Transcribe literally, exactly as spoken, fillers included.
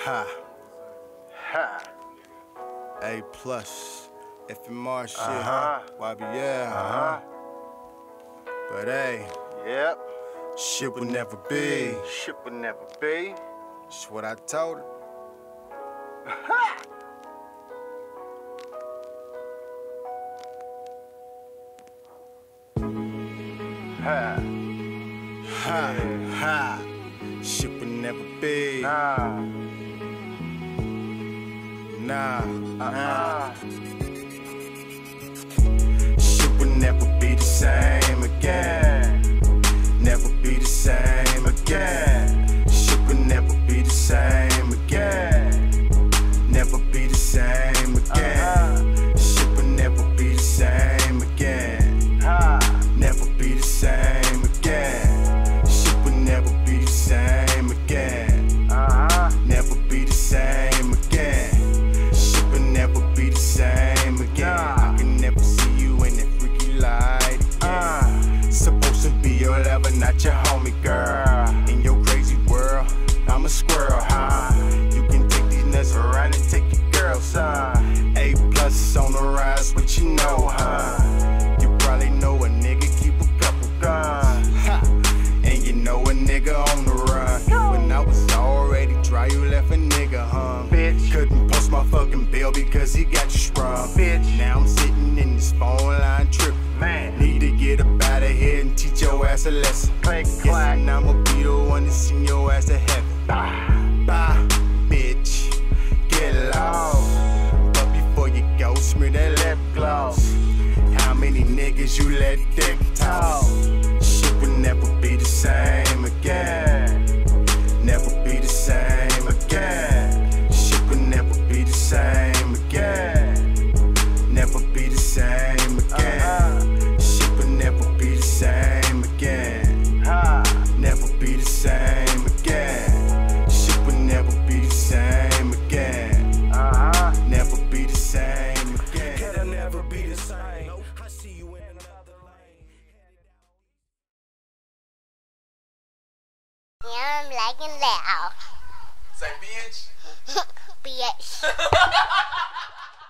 Ha. Ha. A plus. F M R shit, Uh-huh. huh? Y B L, huh? But hey, Yep. shit will never be. Shit would never be. That's what I told her. Ha. Ha. Ha. Shit will never be. Nah. Nah. Uh-uh. Shit will never be the same again. Never be the same again. Shit will never be the same again. Never be the same again. Shit will never be the same again. Ha. Never be the same again. Shit will never be the same again. Uh-huh. Never be the same again. Shit will never be the same again. Nah. I can never see you in that freaky light again. Uh. Supposed to be your lover, not your homie, girl. In your crazy world, I'm a squirrel, huh? You can take these nuts around and take your girl, son. A plus on the rise, what you know, huh? You probably know a nigga keep a couple guns, ha. And you know a nigga on the run. When I was already dry, you left a nigga hung. Bitch. Couldn't post my fucking bill because he got you sprung. Bitch. Now I'm sitting in this phone line tripping. Man. Need to get up out of here and teach your ass a lesson. Click, Yes, clack. and I'ma be the one to send your ass to heaven. Bah. Bye, bitch. Get lost. But before you go, smear that lip gloss. How many niggas you let dick toss? Shit will never be the same again. Never be the same again. Shit will never be the same again. Never be the same again. Shit will never be the same again. Ha. Never be the same again. Shit will never be the same again. Uh-huh. Never be the same again. It'll never be the same. I see you in another lane. Yeah, I'm liking that. Say bitch. Bitch.